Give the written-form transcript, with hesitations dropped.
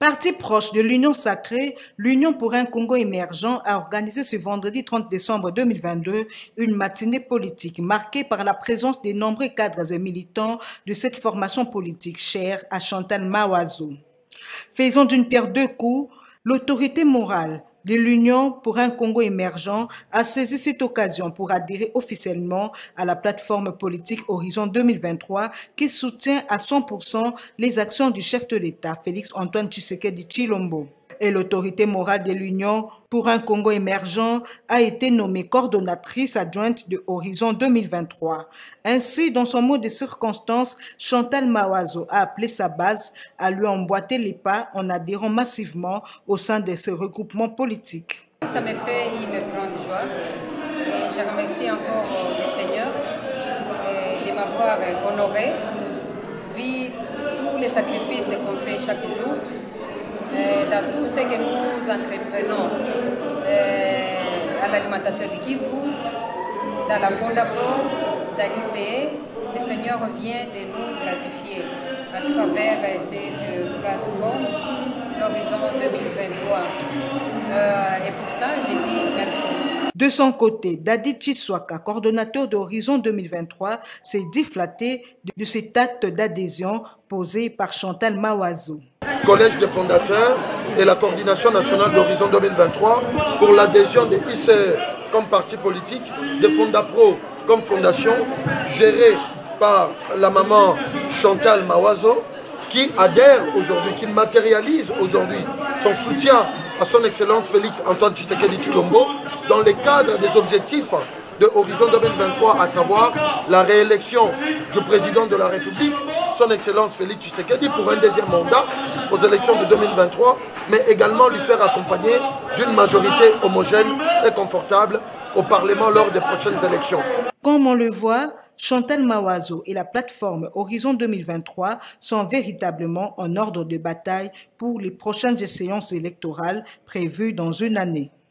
Parti proche de l'Union sacrée, l'Union pour un Congo émergent a organisé ce vendredi 30 décembre 2022 une matinée politique marquée par la présence de nombreux cadres et militants de cette formation politique chère à Chantal Maoiseau. Faisons d'une pierre deux coups, l'autorité morale de l'Union pour un Congo émergent a saisi cette occasion pour adhérer officiellement à la plateforme politique Horizon 2023 qui soutient à 100% les actions du chef de l'État, Félix-Antoine Tshisekedi Tshilombo. Et l'autorité morale de l'Union pour un Congo émergent a été nommée coordonnatrice adjointe de Horizon 2023. Ainsi, dans son mot de circonstance, Chantal Maoiseau a appelé sa base à lui emboîter les pas en adhérant massivement au sein de ce regroupement politique. Ça me fait une grande joie et je remercie encore le Seigneur de m'avoir honoré, vu tous les sacrifices qu'on fait chaque jour. Dans tout ce que nous entreprenons à l'alimentation du Kivu, dans la Fondapro, dans l'ICE, le Seigneur vient de nous gratifier à travers cette plateforme, l'Horizon 2023. Et pour ça, je dis merci. De son côté, Dadi Chiswaka, coordonnateur d'Horizon 2023, s'est dit flatté de cet acte d'adhésion posé par Chantal Maoiseau. Collège des fondateurs et la coordination nationale d'Horizon 2023 pour l'adhésion des ICE comme parti politique, des Fondapro comme fondation, gérée par la maman Chantal Maoiseau, qui adhère aujourd'hui, qui matérialise aujourd'hui son soutien à son Excellence Félix-Antoine Tshisekedi Tshilombo dans le cadre des objectifs de Horizon 2023, à savoir la réélection du président de la République, son Excellence Félix Tshisekedi, pour un deuxième mandat aux élections de 2023, mais également lui faire accompagner d'une majorité homogène et confortable au Parlement lors des prochaines élections. Comme on le voit, Chantal Maoiseau et la plateforme Horizon 2023 sont véritablement en ordre de bataille pour les prochaines séances électorales prévues dans une année.